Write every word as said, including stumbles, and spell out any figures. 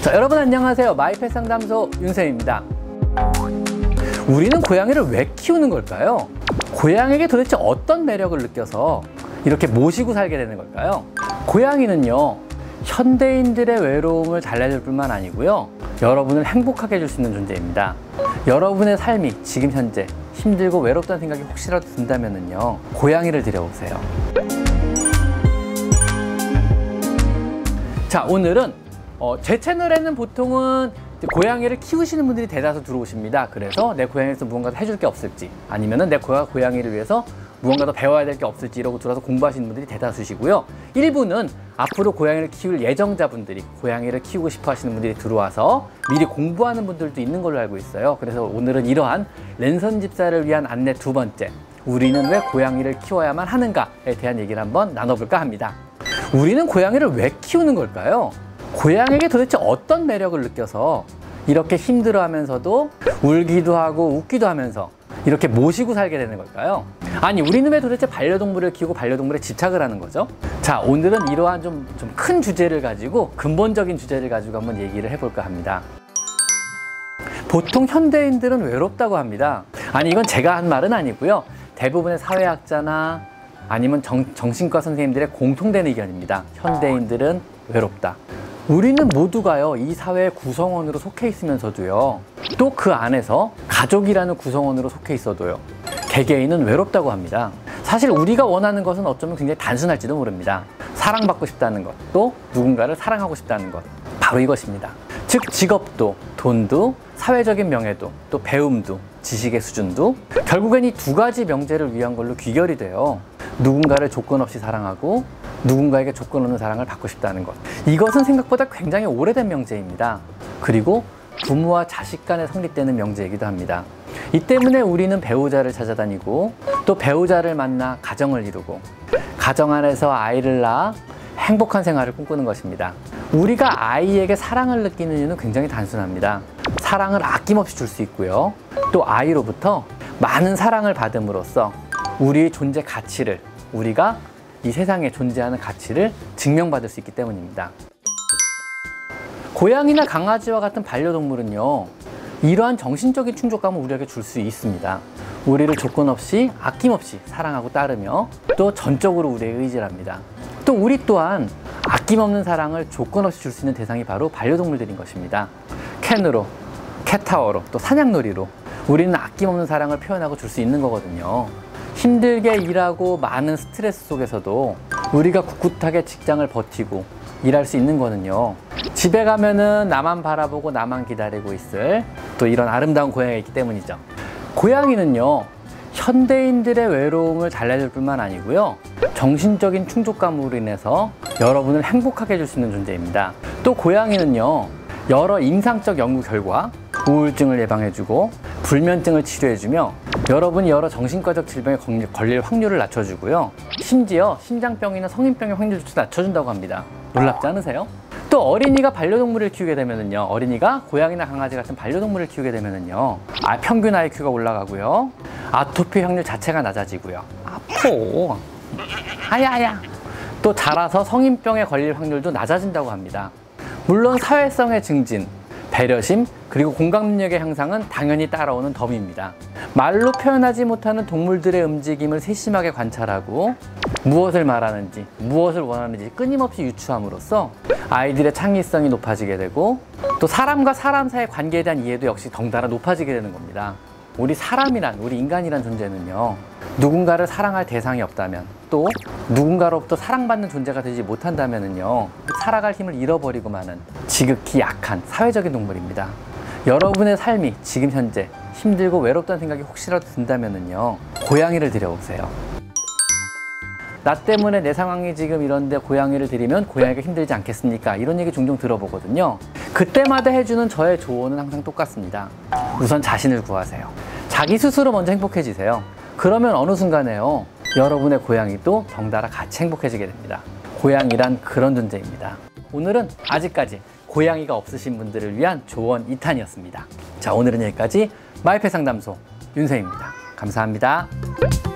자, 여러분 안녕하세요. 마이펫 상담소 윤쌤입니다. 우리는 고양이를 왜 키우는 걸까요? 고양이에게 도대체 어떤 매력을 느껴서 이렇게 모시고 살게 되는 걸까요? 고양이는요, 현대인들의 외로움을 달래줄 뿐만 아니고요, 여러분을 행복하게 해줄 수 있는 존재입니다. 여러분의 삶이 지금 현재 힘들고 외롭다는 생각이 혹시라도 든다면요, 고양이를 들여오세요. 자, 오늘은 어, 제 채널에는 보통은 고양이를 키우시는 분들이 대다수 들어오십니다. 그래서 내 고양이에서 무언가 해줄 게 없을지, 아니면은 내 고양이를 위해서 무언가 더 배워야 될 게 없을지 이러고 들어와서 공부하시는 분들이 대다수시고요. 일부는 앞으로 고양이를 키울 예정자분들이, 고양이를 키우고 싶어 하시는 분들이 들어와서 미리 공부하는 분들도 있는 걸로 알고 있어요. 그래서 오늘은 이러한 랜선 집사를 위한 안내 두 번째, 우리는 왜 고양이를 키워야만 하는가에 대한 얘기를 한번 나눠볼까 합니다. 우리는 고양이를 왜 키우는 걸까요? 고양이에게 도대체 어떤 매력을 느껴서 이렇게 힘들어하면서도 울기도 하고 웃기도 하면서 이렇게 모시고 살게 되는 걸까요? 아니, 우리는 왜 도대체 반려동물을 키우고 반려동물에 집착을 하는 거죠? 자, 오늘은 이러한 좀, 좀 큰 주제를 가지고, 근본적인 주제를 가지고 한번 얘기를 해볼까 합니다. 보통 현대인들은 외롭다고 합니다. 아니, 이건 제가 한 말은 아니고요, 대부분의 사회학자나 아니면 정, 정신과 선생님들의 공통된 의견입니다. 현대인들은 외롭다. 우리는 모두가요, 이 사회의 구성원으로 속해 있으면서도요, 또 그 안에서 가족이라는 구성원으로 속해 있어도요, 개개인은 외롭다고 합니다. 사실 우리가 원하는 것은 어쩌면 굉장히 단순할지도 모릅니다. 사랑받고 싶다는 것, 또 누군가를 사랑하고 싶다는 것, 바로 이것입니다. 즉, 직업도, 돈도, 사회적인 명예도, 또 배움도, 지식의 수준도 결국엔 이 두 가지 명제를 위한 걸로 귀결이 돼요. 누군가를 조건 없이 사랑하고 누군가에게 조건 없는 사랑을 받고 싶다는 것, 이것은 생각보다 굉장히 오래된 명제입니다. 그리고 부모와 자식 간에 성립되는 명제이기도 합니다. 이 때문에 우리는 배우자를 찾아다니고, 또 배우자를 만나 가정을 이루고, 가정 안에서 아이를 낳아 행복한 생활을 꿈꾸는 것입니다. 우리가 아이에게 사랑을 느끼는 이유는 굉장히 단순합니다. 사랑을 아낌없이 줄 수 있고요, 또 아이로부터 많은 사랑을 받음으로써 우리의 존재 가치를, 우리가 이 세상에 존재하는 가치를 증명받을 수 있기 때문입니다. 고양이나 강아지와 같은 반려동물은요, 이러한 정신적인 충족감을 우리에게 줄 수 있습니다. 우리를 조건 없이 아낌없이 사랑하고 따르며, 또 전적으로 우리에게 의지합니다. 또 우리 또한 아낌없는 사랑을 조건 없이 줄 수 있는 대상이 바로 반려동물들인 것입니다. 캔으로, 캣타워로, 또 사냥놀이로 우리는 아낌없는 사랑을 표현하고 줄 수 있는 거거든요. 힘들게 일하고 많은 스트레스 속에서도 우리가 꿋꿋하게 직장을 버티고 일할 수 있는 거는요, 집에 가면은 나만 바라보고 나만 기다리고 있을 또 이런 아름다운 고양이가 있기 때문이죠. 고양이는요, 현대인들의 외로움을 달래줄 뿐만 아니고요, 정신적인 충족감으로 인해서 여러분을 행복하게 해줄 수 있는 존재입니다. 또 고양이는요, 여러 임상적 연구 결과 우울증을 예방해주고 불면증을 치료해주며 여러분이 여러 정신과적 질병에 걸릴 확률을 낮춰주고요, 심지어 심장병이나 성인병의 확률조차 낮춰준다고 합니다. 놀랍지 않으세요? 또 어린이가 반려동물을 키우게 되면은요, 어린이가 고양이나 강아지 같은 반려동물을 키우게 되면은요, 아, 평균 아이큐가 올라가고요, 아토피 확률 자체가 낮아지고요, 아포, 아야야, 또 자라서 성인병에 걸릴 확률도 낮아진다고 합니다. 물론 사회성의 증진, 배려심, 그리고 공감 능력의 향상은 당연히 따라오는 덤입니다. 말로 표현하지 못하는 동물들의 움직임을 세심하게 관찰하고 무엇을 말하는지, 무엇을 원하는지 끊임없이 유추함으로써 아이들의 창의성이 높아지게 되고, 또 사람과 사람 사이의 관계에 대한 이해도 역시 덩달아 높아지게 되는 겁니다. 우리 사람이란, 우리 인간이란 존재는요, 누군가를 사랑할 대상이 없다면, 또 누군가로부터 사랑받는 존재가 되지 못한다면요, 살아갈 힘을 잃어버리고 마는 지극히 약한 사회적인 동물입니다. 여러분의 삶이 지금 현재 힘들고 외롭다는 생각이 혹시라도 든다면요, 고양이를 들여오세요. 나 때문에 내 상황이 지금 이런데 고양이를 들이면 고양이가 힘들지 않겠습니까? 이런 얘기 종종 들어보거든요. 그때마다 해주는 저의 조언은 항상 똑같습니다. 우선 자신을 구하세요. 자기 스스로 먼저 행복해지세요. 그러면 어느 순간에요, 여러분의 고양이도 덩달아 같이 행복해지게 됩니다. 고양이란 그런 존재입니다. 오늘은 아직까지 고양이가 없으신 분들을 위한 조언 이 탄이었습니다. 자, 오늘은 여기까지 마이펫 상담소 윤쌤입니다. 감사합니다.